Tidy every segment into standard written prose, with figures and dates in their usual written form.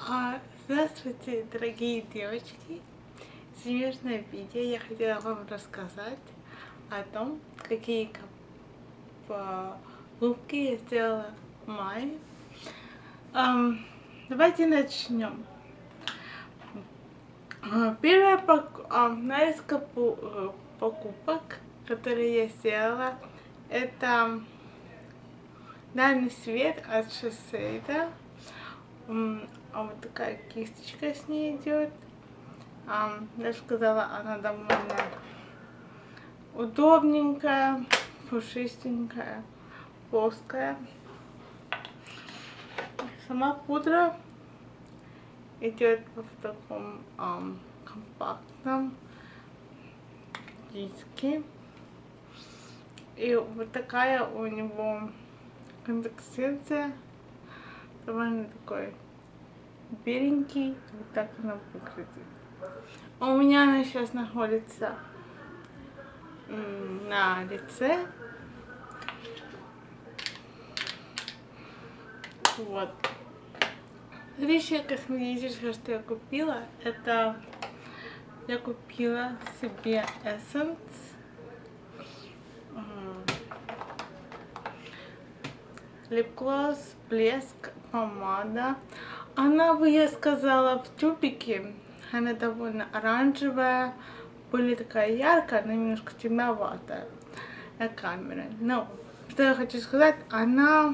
Здравствуйте, дорогие девочки! Сегодняшнее видео я хотела вам рассказать о том, какие покупки я сделала в мае. Давайте начнем. Первая из покупок, которые я сделала, это дальний свет от Shiseido. Вот такая кисточка с ней идет. Я сказала, она довольно удобненькая, пушистенькая, плоская. Сама пудра идет в таком компактном диске. И вот такая у него консистенция. Довольно такой беленький, вот так она выглядит. У меня она сейчас находится на лице. Вот. Следующее косметическое, что я купила, это я купила себе Essence. Лип-глосс, блеск, помада. Она бы, я сказала, в тюбике. Она довольно оранжевая, более такая яркая, она немножко темноватая на камере. Но, что я хочу сказать, она,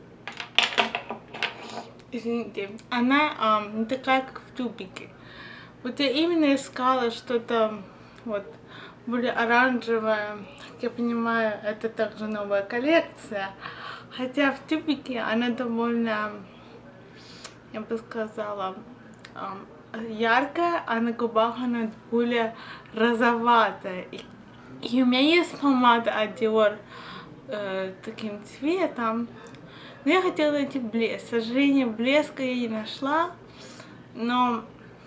извините, она не такая, как в тюбике. Вот я именно искала что-то вот более оранжевое. Как я понимаю, это также новая коллекция. Хотя в тюбике она довольно, я бы сказала, яркая, а на губах она более розоватая. И у меня есть помада от Dior таким цветом, но я хотела найти блеск. К сожалению, блеска я не нашла, но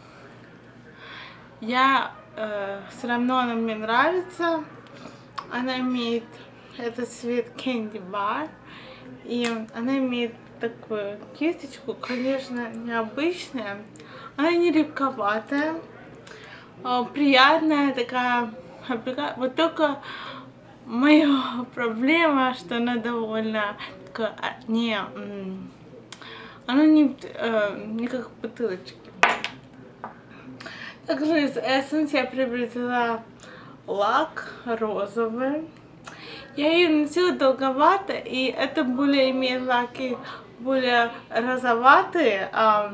все равно она мне нравится. Она имеет этот цвет Candy Bar. И она имеет такую кисточку, конечно, необычная. Она не липковатая, приятная такая. Вот только моя проблема, что она довольно такая, она не как в бутылочке. Также из Essence я приобрела лак розовый. Я ее носила долговато, и это более имеет лаки более розоватый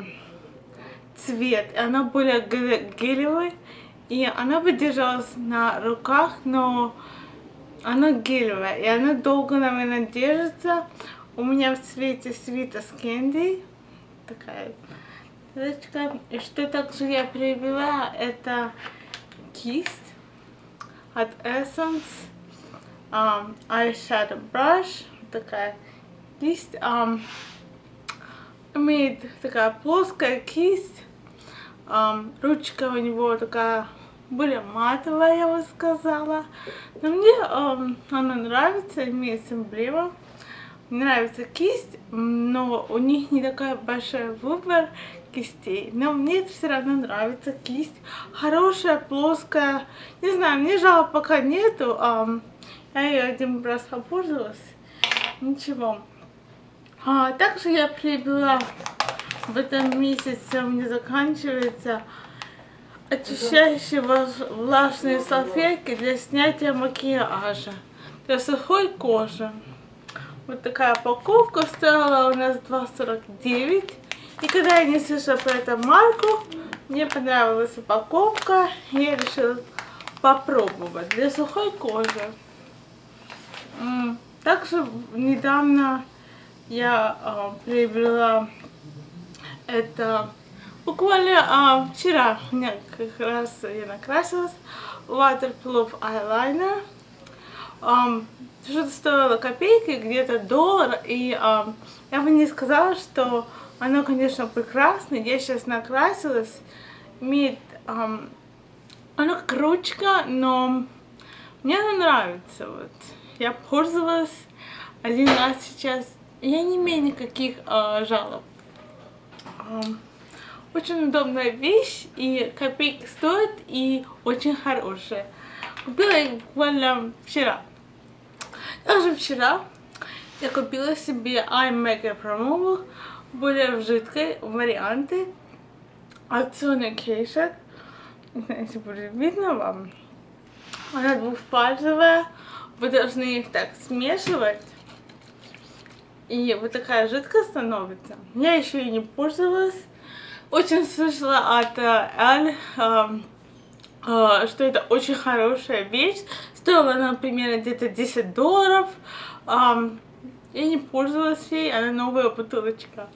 цвет. Она более гелевая, и она бы держалась на руках, но она гелевая, и она долго, наверное, держится. У меня в цвете Sweet Candy такая цветочка. И что также я приобрела, это кисть от Essence. Eyeshadow brush, такая кисть, имеет такая плоская кисть, ручка у него такая более матовая, я бы сказала, но мне она нравится, имеет эмблему, нравится кисть, но у них не такой большой выбор кистей, но мне это все равно нравится, кисть хорошая, плоская, не знаю, мне жалоб пока нету. Я ее один раз попользовалась, ничего. Также я приобрела в этом месяце, у меня заканчивается, очищающие влажные салфетки для снятия макияжа для сухой кожи. Вот такая покупка стоила у нас 2,49. И когда я не слышала про эту марку, мне понравилась покупка, и я решила попробовать для сухой кожи. Также недавно я приобрела это, буквально вчера, как раз я накрасилась, Waterproof eyeliner. Что-то стоило копейки, где-то $1, и я бы не сказала, что оно, конечно, прекрасное. Я сейчас накрасилась, имеет, оно как ручка, но мне оно нравится, вот. Я пользовалась один раз сейчас, я не имею никаких жалоб. очень удобная вещь, и копейки стоит, и очень хорошая. Купила их буквально вчера. Также вчера я купила себе Eye Maker Pro Mobile, более в жидкой варианте от Sony Кейшек. Не знаю, если будет видно вам. Она двухфазовая. Вы должны их так смешивать. И вот такая жидкая становится. Я еще и не пользовалась. Очень слышала от Эль, что это очень хорошая вещь. Стоила она примерно где-то $10. Я не пользовалась ей, она новая бутылочка.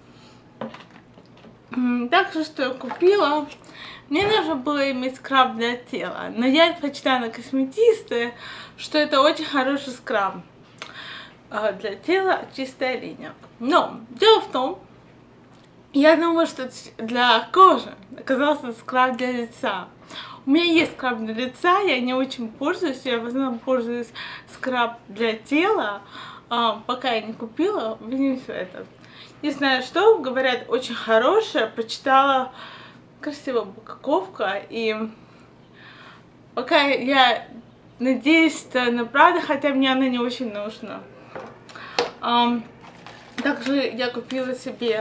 Также, что я купила, мне нужно было иметь скраб для тела. Но я прочитала на косметисты, что это очень хороший скраб для тела, чистая линия. Но дело в том, я думала, что для кожи оказался скраб для лица. У меня есть скраб для лица, я не очень пользуюсь, я в основном пользуюсь скраб для тела. Пока я не купила, видим все это. Не знаю, что, говорят, очень хорошая, почитала, красивая упаковка, и пока я надеюсь, что на правду, хотя мне она не очень нужна. Также я купила себе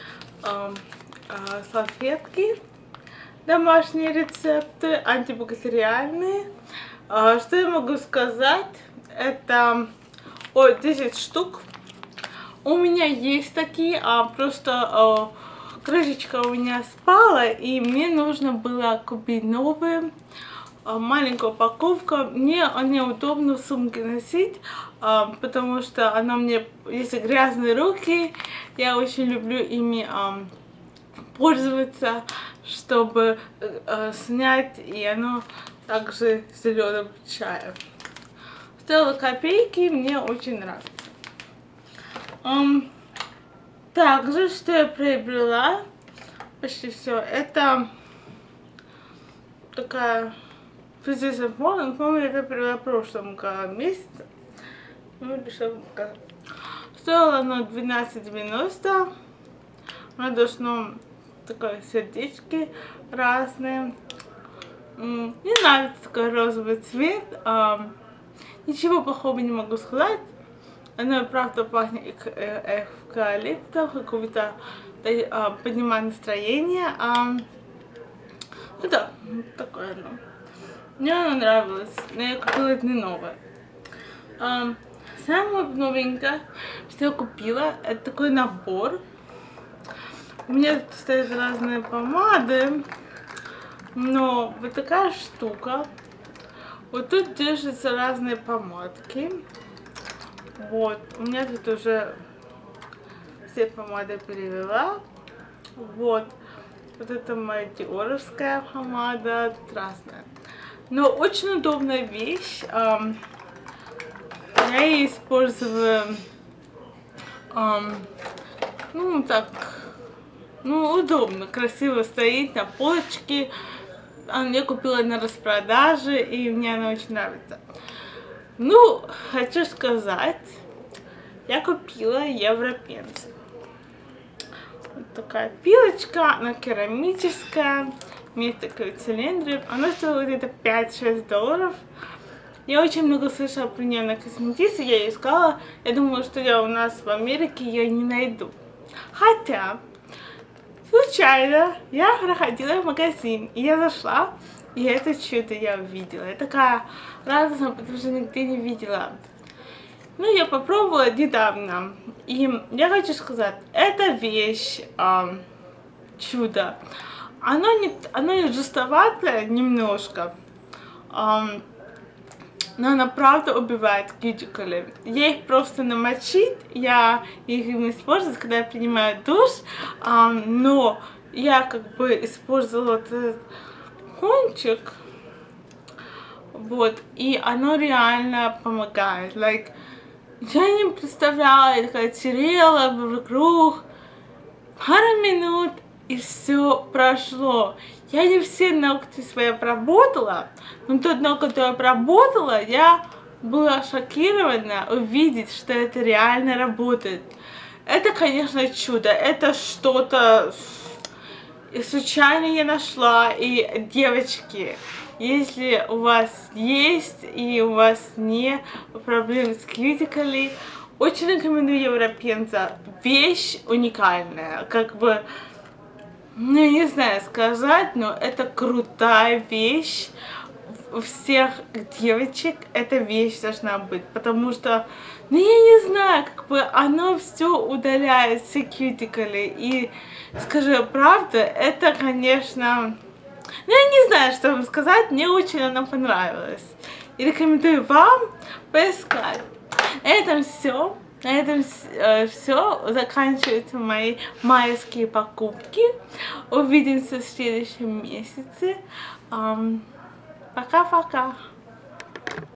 салфетки, домашние рецепты, антибактериальные. Что я могу сказать? Это 10 штук. У меня есть такие, просто крышечка у меня спала, и мне нужно было купить новые. Маленькая упаковка. Мне они удобно в сумке носить, потому что она мне, если грязные руки, я очень люблю ими пользоваться, чтобы снять, и оно также зеленым чаем. Стоило копейки, мне очень нравится. Также, что я приобрела, почти все, это такая физическая форма, по-моему, я приобрела в прошлом месяце. Ну, решила показать. Стоило оно $12.90. Оно должно такое сердечки разные. Мне нравится такой розовый цвет. Ничего плохого не могу сказать. Оно, правда, пахнет эвкалиптом, какого-то поднимает настроение. Ну да, такое оно. Мне оно нравилось, но я купила это не новое. Самое новенькое, что я купила, это такой набор. У меня тут стоят разные помады, но вот такая штука. Вот тут держатся разные помадки. Вот, у меня тут уже все помады перевела. Вот, вот это моя диоровская помада, тут разная. Но очень удобная вещь. Я ее использую, ну так, ну удобно, красиво стоит на полочке. Я купила на распродаже, и мне она очень нравится. Ну, хочу сказать, я купила европенцы. Вот такая пилочка, она керамическая, имеет такой цилиндр. Она стоила где-то $5-6. Я очень много слышала про нее на косметисе, я ее искала. Я думала, что я у нас в Америке ее не найду. Хотя, случайно, я проходила в магазин, и я зашла, и это чудо я увидела. Я такая радостная, потому что нигде не видела. Ну, я попробовала недавно, и я хочу сказать, эта вещь чудо. Оно жестковатое немножко, но она правда убивает кутикулы. Я их просто намочить, я их не использую, когда я принимаю душ, но я как бы использовала этот кончик, вот, и оно реально помогает. Like, я не представляла, я такая терела вокруг, пару минут, и все прошло. Я не все ногти свои обработала, но тот ноготь, который я обработала, я была шокирована увидеть, что это реально работает. Это, конечно, чудо. Это что-то... И случайно я нашла, и девочки, если у вас есть и у вас не проблемы с кьютиками, очень рекомендую европейца. Вещь уникальная, как бы, ну, я не знаю сказать, но это крутая вещь. У всех девочек эта вещь должна быть, потому что, ну, я не знаю, как бы оно все удаляет, все кьютикали. И, скажу правду, это, конечно, ну, я не знаю, что вам сказать, мне очень оно понравилось. И рекомендую вам поискать. На этом все. На этом все. Заканчиваются мои майские покупки. Увидимся в следующем месяце. Пока-пока.